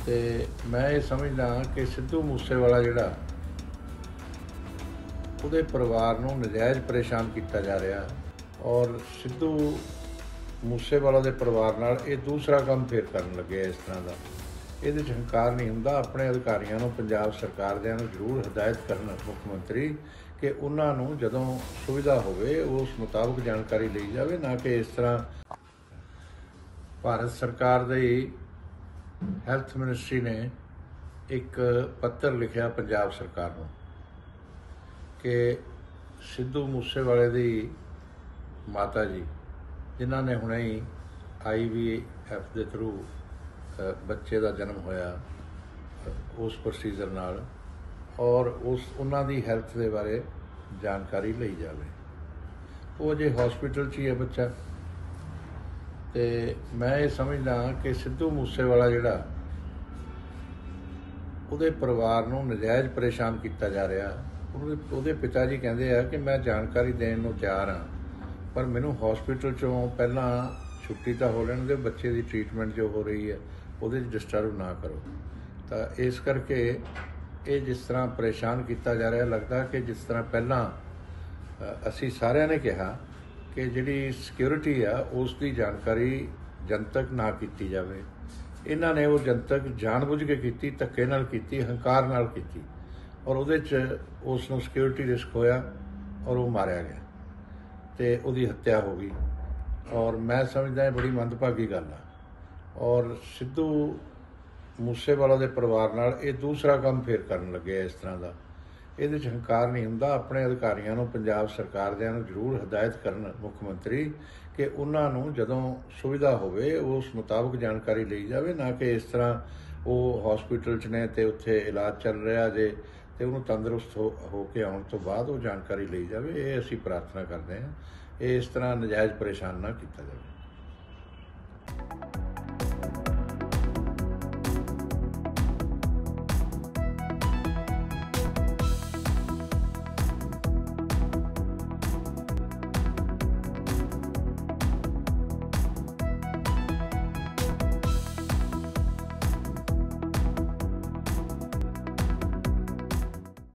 ਤੇ मैं ये समझदा कि सिद्धू मूसेवाला जिहड़ा ਉਹਦੇ ਪਰਿਵਾਰ ਨੂੰ ਨਜਾਇਜ਼ ਪਰੇਸ਼ਾਨ ਕੀਤਾ ਜਾ ਰਿਹਾ ਔਰ ਸਿੱਧੂ ਮੂਸੇਵਾਲਾ ਦੇ ਪਰਿਵਾਰ ਨਾਲ ਇਹ ਦੂਸਰਾ ਕੰਮ ਫੇਰ ਕਰਨ ਲੱਗੇ ਇਸ ਤਰ੍ਹਾਂ ਦਾ। ਇਹਦੇ 'ਚ ਹੰਕਾਰ ਨਹੀਂ ਹੁੰਦਾ। ਆਪਣੇ ਅਧਿਕਾਰੀਆਂ ਨੂੰ, ਪੰਜਾਬ ਸਰਕਾਰ ਦਿਆਂ ਨੂੰ ਜ਼ਰੂਰ ਹਦਾਇਤ ਕਰਨ ਮੁੱਖ ਮੰਤਰੀ ਕਿ ਉਹਨਾਂ ਨੂੰ ਜਦੋਂ ਸੁਵਿਧਾ ਹੋਵੇ ਉਸ ਮੁਤਾਬਕ ਜਾਣਕਾਰੀ ਲਈ ਜਾਵੇ, ਨਾ ਕਿ ਇਸ ਤਰ੍ਹਾਂ। ਭਾਰਤ ਸਰਕਾਰ ਦੀ ਹੈਲਥ ਮਿਨਿਸਟਰੀ ਨੇ ਇੱਕ ਪੱਤਰ ਲਿਖਿਆ ਪੰਜਾਬ ਸਰਕਾਰ ਨੂੰ कि सिद्धू मूसेवाले की माता जी जिन्होंने हुणे ही IVF के थ्रू बच्चे का जन्म होया उस प्रोसीजर नाल और उन्हां दी हैल्थ के बारे जानकारी लई जाए। वो अजे हॉस्पिटल च ही है बच्चा। तो मैं ये समझदा कि सिद्धू मूसेवाला जिहड़ा ਉਹਦੇ परिवार ਨੂੰ नजायज़ परेशान किया जा रहा। ਉਹਦੇ ਪਿਤਾ ਜੀ ਕਹਿੰਦੇ ਆ ਕਿ ਮੈਂ ਜਾਣਕਾਰੀ ਦੇਣ ਨੂੰ ਤਿਆਰ ਹਾਂ, ਪਰ ਮੈਨੂੰ ਹਸਪੀਟਲ 'ਚੋਂ ਪਹਿਲਾਂ ਛੁੱਟੀ ਤਾਂ ਹੋ ਲੈਣ ਦਿਓ, ਬੱਚੇ ਦੀ ਟ੍ਰੀਟਮੈਂਟ ਜੋ ਹੋ ਰਹੀ ਹੈ ਉਹਦੇ 'ਚ ਡਿਸਟਰਬ ਨਾ ਕਰੋ। ਤਾਂ ਇਸ ਕਰਕੇ ਇਹ ਜਿਸ ਤਰ੍ਹਾਂ ਪਰੇਸ਼ਾਨ ਕੀਤਾ ਜਾ ਰਿਹਾ, ਲੱਗਦਾ ਕਿ ਜਿਸ ਤਰ੍ਹਾਂ ਪਹਿਲਾਂ ਅਸੀਂ ਸਾਰਿਆਂ ਨੇ ਕਿਹਾ ਕਿ ਜਿਹੜੀ ਸਿਕਿਉਰਿਟੀ ਆ ਉਸ ਦੀ ਜਾਣਕਾਰੀ ਜਨਤਕ ਨਾ ਕੀਤੀ ਜਾਵੇ। ਇਹਨਾਂ ਨੇ ਉਹ ਜਨਤਕ ਜਾਣਬੁੱਝ ਕੇ ਕੀਤੀ, ਧੱਕੇ ਨਾਲ ਕੀਤੀ, ਹੰਕਾਰ ਨਾਲ ਕੀਤੀ और ਉਹਦੇ 'ਚ ਉਸ ਨੂੰ ਸਿਕਿਉਰਿਟੀ ਰਿਸਕ ਹੋਇਆ और ਉਹ ਮਾਰਿਆ ਗਿਆ ਤੇ ਉਹਦੀ ਹੱਤਿਆ ਹੋ ਗਈ। और मैं समझदा ਇਹ ਬੜੀ ਮੰਦਭਾਗੀ ਗੱਲ ਆ। और ਸਿੱਧੂ ਮੂਸੇਵਾਲਾ ਦੇ ਪਰਿਵਾਰ ਨਾਲ ਇਹ ਦੂਸਰਾ ਕੰਮ ਫੇਰ ਕਰਨ ਲੱਗੇ ਇਸ ਤਰ੍ਹਾਂ ਦਾ। ਇਹਦੇ 'ਚ ਹੰਕਾਰ ਨਹੀਂ ਹੁੰਦਾ। ਆਪਣੇ ਅਧਿਕਾਰੀਆਂ ਨੂੰ, ਪੰਜਾਬ ਸਰਕਾਰ ਦਿਆਂ ਨੂੰ ਜ਼ਰੂਰ ਹਦਾਇਤ ਕਰਨ ਮੁੱਖ ਮੰਤਰੀ ਕਿ ਉਹਨਾਂ ਨੂੰ ਜਦੋਂ ਸੁਵਿਧਾ ਹੋਵੇ ਉਸ ਮੁਤਾਬਕ ਜਾਣਕਾਰੀ ਲਈ ਜਾਵੇ, ਨਾ ਕਿ ਇਸ ਤਰ੍ਹਾਂ ਉਹ ਹਸਪੀਟਲ 'ਚ ਨੇ ਤੇ ਉੱਥੇ ਇਲਾਜ ਚੱਲ ਰਿਹਾ ਜੇ ਤੇ ਉਹਨੂੰ ਤੰਦਰੁਸਤ ਹੋ ਕੇ ਆਉਣ ਤੋਂ ਬਾਅਦ ਉਹ ਜਾਣਕਾਰੀ ਲਈ ਜਾਵੇ। ਇਹ ਅਸੀਂ ਪ੍ਰਾਰਥਨਾ ਕਰਦੇ ਹਾਂ। ਇਹ ਇਸ ਤਰ੍ਹਾਂ ਨਜਾਇਜ਼ ਪਰੇਸ਼ਾਨ ਨਾ ਕੀਤਾ ਜਾਵੇ।